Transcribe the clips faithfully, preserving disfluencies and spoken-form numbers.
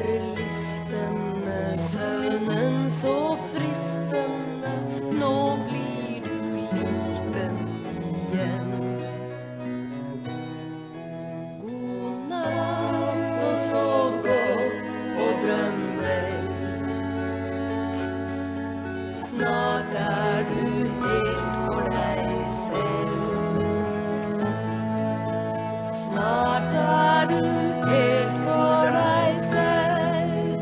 forlistende søvnen så fristende, nå blir du lik den igjen. God natt og sov godt og drøm vel. Snart er du helt for deg selv. Snart er du helt for deg selv.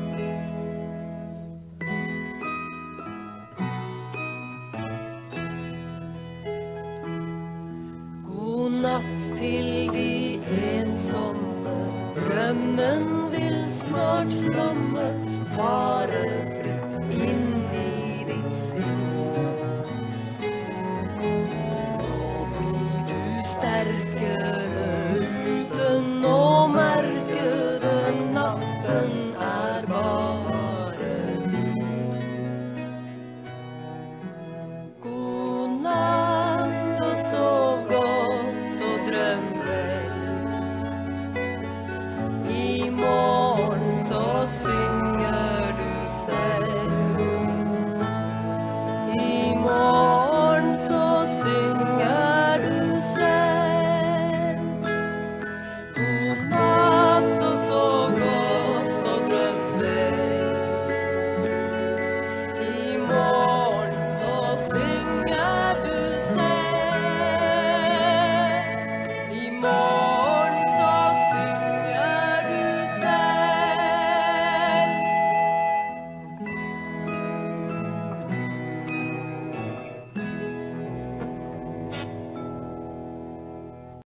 God natt til de ensomme, drømmen vil snart flamme, fare fritt inn i